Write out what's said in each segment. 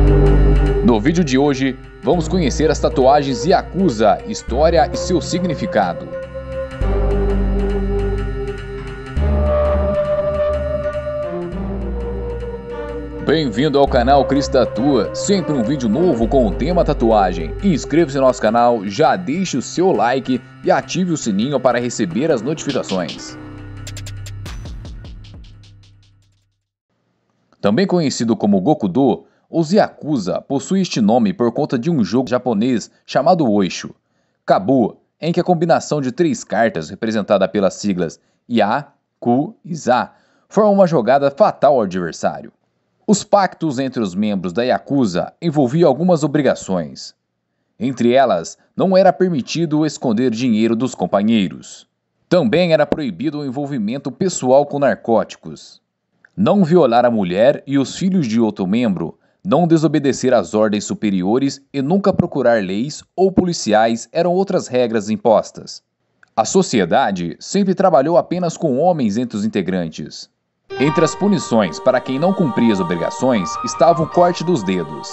No vídeo de hoje, vamos conhecer as tatuagens Yakuza, história e seu significado. Bem-vindo ao canal Cris Tatua, sempre um vídeo novo com o tema tatuagem. Inscreva-se no nosso canal, já deixe o seu like e ative o sininho para receber as notificações. Também conhecido como Gokudo, os Yakuza possuem este nome por conta de um jogo japonês chamado Oisho, Kabu, em que a combinação de 3 cartas, representada pelas siglas Ya, Ku e Za, forma uma jogada fatal ao adversário. Os pactos entre os membros da Yakuza envolviam algumas obrigações. Entre elas, não era permitido esconder dinheiro dos companheiros. Também era proibido o envolvimento pessoal com narcóticos. Não violar a mulher e os filhos de outro membro, não desobedecer às ordens superiores e nunca procurar leis ou policiais eram outras regras impostas. A sociedade sempre trabalhou apenas com homens entre os integrantes. Entre as punições para quem não cumpria as obrigações estava o corte dos dedos.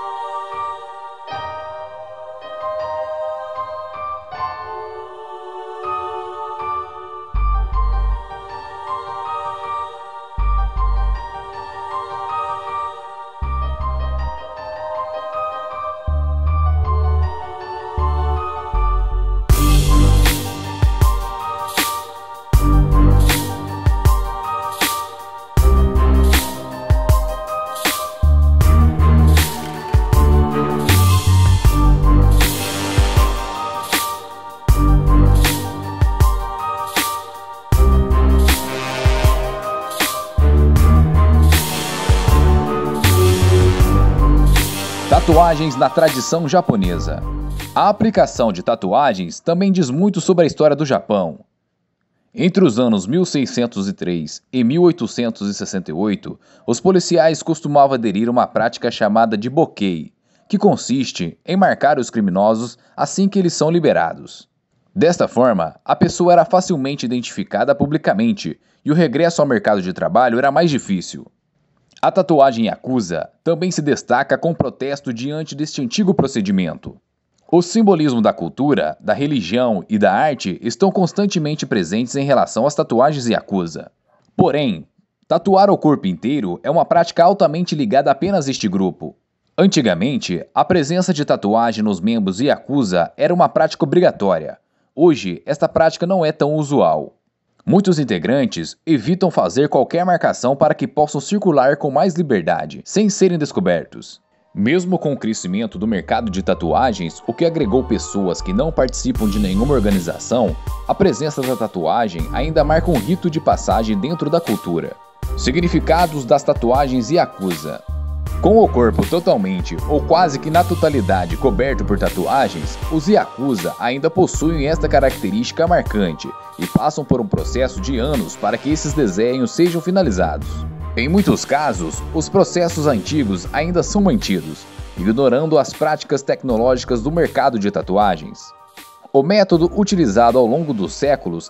Tatuagens na tradição japonesa. A aplicação de tatuagens também diz muito sobre a história do Japão. Entre os anos 1603 e 1868, os policiais costumavam aderir a uma prática chamada de bokei, que consiste em marcar os criminosos assim que eles são liberados. Desta forma, a pessoa era facilmente identificada publicamente e o regresso ao mercado de trabalho era mais difícil. A tatuagem Yakuza também se destaca com protesto diante deste antigo procedimento. O simbolismo da cultura, da religião e da arte estão constantemente presentes em relação às tatuagens Yakuza. Porém, tatuar o corpo inteiro é uma prática altamente ligada apenas a este grupo. Antigamente, a presença de tatuagem nos membros Yakuza era uma prática obrigatória. Hoje, esta prática não é tão usual. Muitos integrantes evitam fazer qualquer marcação para que possam circular com mais liberdade, sem serem descobertos. Mesmo com o crescimento do mercado de tatuagens, o que agregou pessoas que não participam de nenhuma organização, a presença da tatuagem ainda marca um rito de passagem dentro da cultura. Significados das tatuagens Yakuza. Com o corpo totalmente ou quase que na totalidade coberto por tatuagens, os Yakuza ainda possuem esta característica marcante e passam por um processo de anos para que esses desenhos sejam finalizados. Em muitos casos, os processos antigos ainda são mantidos, ignorando as práticas tecnológicas do mercado de tatuagens. O método utilizado ao longo dos séculos,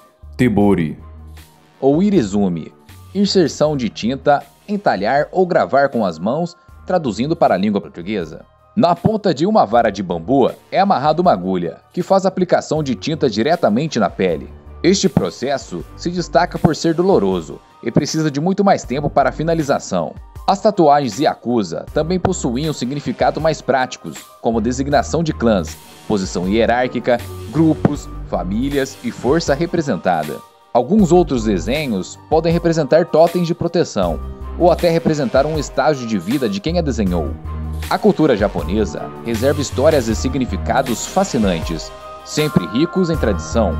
Tebori ou Irizumi, inserção de tinta, entalhar ou gravar com as mãos, traduzindo para a língua portuguesa. Na ponta de uma vara de bambu é amarrada uma agulha, que faz a aplicação de tinta diretamente na pele. Este processo se destaca por ser doloroso e precisa de muito mais tempo para a finalização. As tatuagens Yakuza também possuíam significados mais práticos, como designação de clãs, posição hierárquica, grupos, famílias e força representada. Alguns outros desenhos podem representar totens de proteção, ou até representar um estágio de vida de quem a desenhou. A cultura japonesa reserva histórias e significados fascinantes, sempre ricos em tradição.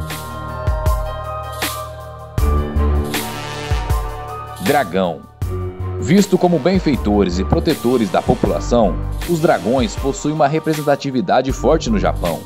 Dragão. Visto como benfeitores e protetores da população, os dragões possuem uma representatividade forte no Japão.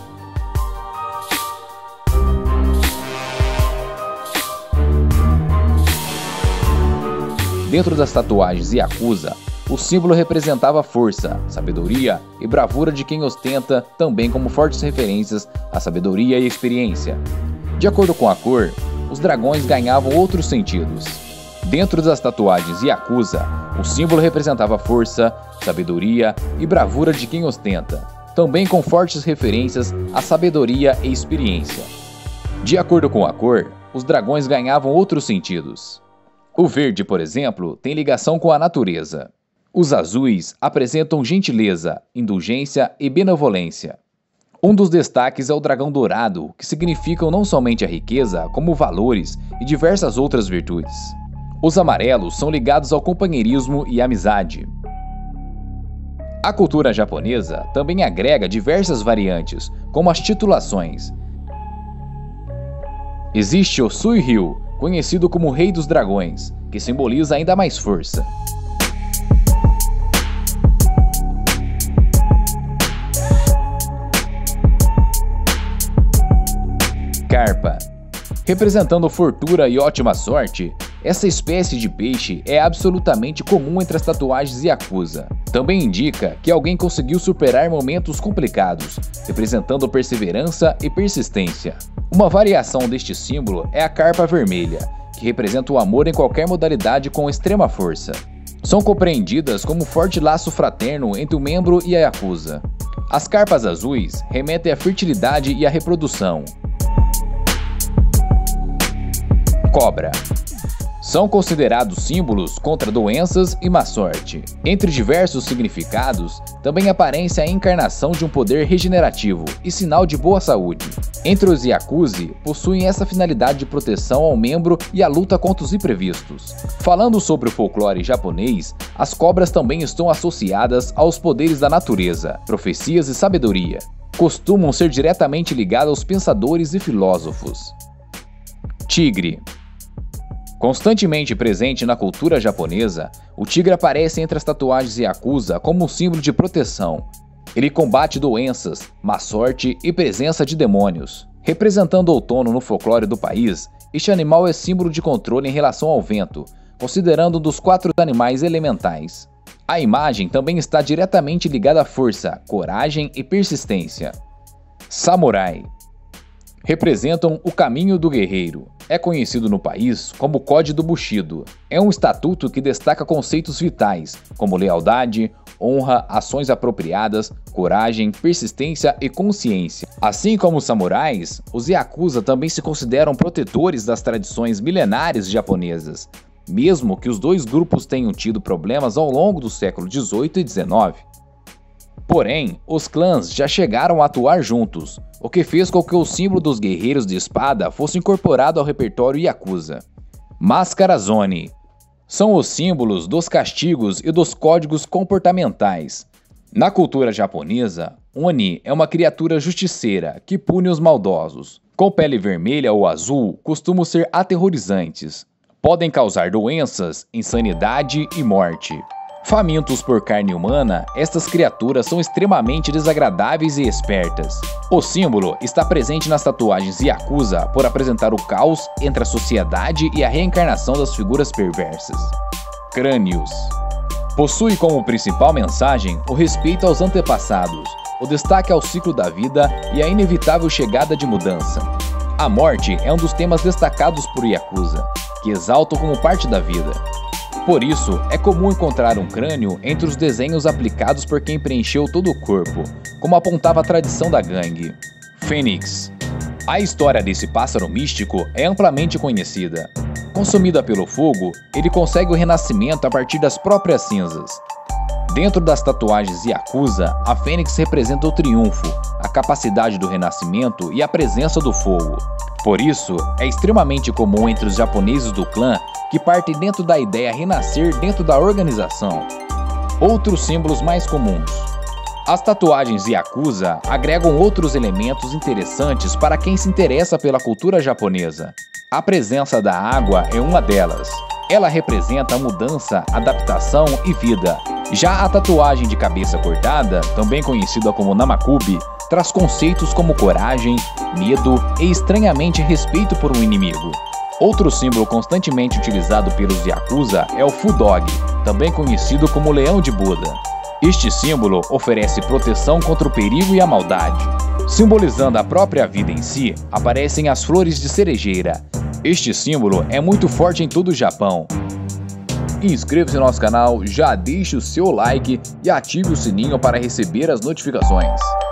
Dentro das tatuagens Yakuza, o símbolo representava força, sabedoria e bravura de quem ostenta, também como fortes referências à sabedoria e experiência. De acordo com a cor, os dragões ganhavam outros sentidos. Dentro das tatuagens Yakuza, o símbolo representava força, sabedoria e bravura de quem ostenta, também com fortes referências à sabedoria e experiência. De acordo com a cor, os dragões ganhavam outros sentidos. O verde, por exemplo, tem ligação com a natureza. Os azuis apresentam gentileza, indulgência e benevolência. Um dos destaques é o dragão dourado, que significam não somente a riqueza, como valores e diversas outras virtudes. Os amarelos são ligados ao companheirismo e amizade. A cultura japonesa também agrega diversas variantes, como as titulações. Existe o Suihyo, conhecido como o Rei dos Dragões, que simboliza ainda mais força. Carpa. Representando fortuna e ótima sorte, essa espécie de peixe é absolutamente comum entre as tatuagens Yakuza. Também indica que alguém conseguiu superar momentos complicados, representando perseverança e persistência. Uma variação deste símbolo é a carpa vermelha, que representa o amor em qualquer modalidade com extrema força. São compreendidas como um forte laço fraterno entre o membro e a Yakuza. As carpas azuis remetem à fertilidade e à reprodução. Cobra. São considerados símbolos contra doenças e má sorte. Entre diversos significados, também aparece a encarnação de um poder regenerativo e sinal de boa saúde. Entre os Yakuza, possuem essa finalidade de proteção ao membro e a luta contra os imprevistos. Falando sobre o folclore japonês, as cobras também estão associadas aos poderes da natureza, profecias e sabedoria. Costumam ser diretamente ligadas aos pensadores e filósofos. Tigre. Constantemente presente na cultura japonesa, o tigre aparece entre as tatuagens Yakuza como um símbolo de proteção. Ele combate doenças, má sorte e presença de demônios. Representando o outono no folclore do país, este animal é símbolo de controle em relação ao vento, considerando um dos 4 animais elementais. A imagem também está diretamente ligada à força, coragem e persistência. Samurai. Representam o caminho do guerreiro. É conhecido no país como Código do Bushido. É um estatuto que destaca conceitos vitais, como lealdade, honra, ações apropriadas, coragem, persistência e consciência. Assim como os samurais, os Yakuza também se consideram protetores das tradições milenares japonesas, mesmo que os dois grupos tenham tido problemas ao longo do século XVIII e XIX. Porém, os clãs já chegaram a atuar juntos, o que fez com que o símbolo dos guerreiros de espada fosse incorporado ao repertório Yakuza. Máscaras Oni. São os símbolos dos castigos e dos códigos comportamentais. Na cultura japonesa, Oni é uma criatura justiceira que pune os maldosos. Com pele vermelha ou azul, costumam ser aterrorizantes. Podem causar doenças, insanidade e morte. Famintos por carne humana, estas criaturas são extremamente desagradáveis e espertas. O símbolo está presente nas tatuagens Yakuza por apresentar o caos entre a sociedade e a reencarnação das figuras perversas. Crânios. Possui como principal mensagem o respeito aos antepassados, o destaque ao ciclo da vida e a inevitável chegada de mudança. A morte é um dos temas destacados por Yakuza, que exaltam como parte da vida. Por isso, é comum encontrar um crânio entre os desenhos aplicados por quem preencheu todo o corpo, como apontava a tradição da gangue. Fênix. A história desse pássaro místico é amplamente conhecida. Consumida pelo fogo, ele consegue o renascimento a partir das próprias cinzas. Dentro das tatuagens Yakuza, a fênix representa o triunfo, a capacidade do renascimento e a presença do fogo. Por isso, é extremamente comum entre os japoneses do clã que partem dentro da ideia renascer dentro da organização. Outros símbolos mais comuns. As tatuagens Yakuza agregam outros elementos interessantes para quem se interessa pela cultura japonesa. A presença da água é uma delas. Ela representa mudança, adaptação e vida. Já a tatuagem de cabeça cortada, também conhecida como Namakubi, traz conceitos como coragem, medo e estranhamente respeito por um inimigo. Outro símbolo constantemente utilizado pelos Yakuza é o Fudog, também conhecido como Leão de Buda. Este símbolo oferece proteção contra o perigo e a maldade. Simbolizando a própria vida em si, aparecem as flores de cerejeira. Este símbolo é muito forte em todo o Japão. Inscreva-se no nosso canal, já deixe o seu like e ative o sininho para receber as notificações.